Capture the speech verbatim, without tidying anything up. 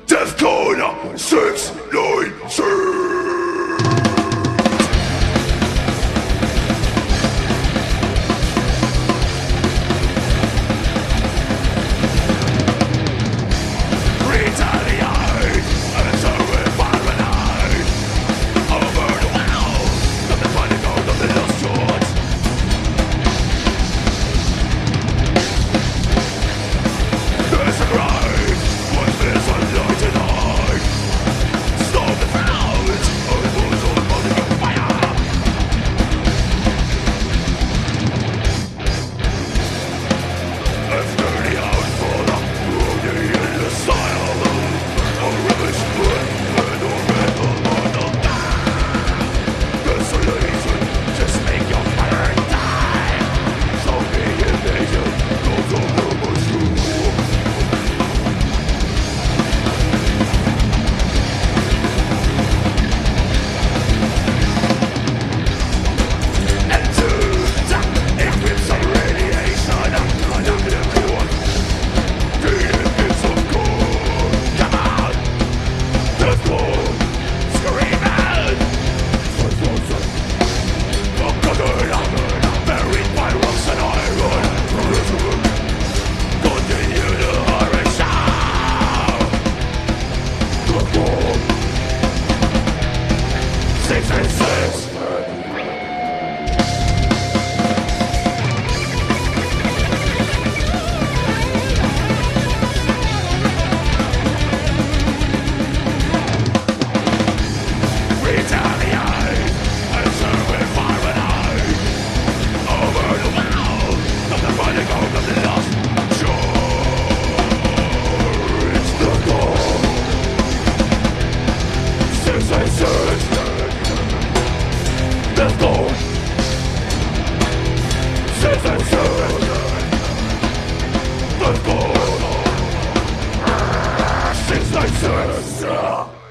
Defcon six nine six. Six and six. Retaliate and serve with fire and ice over the world from the fighting of the lost shore. It's the goal. Six and six. Let's go! Six and seven. Let's go! Six and six.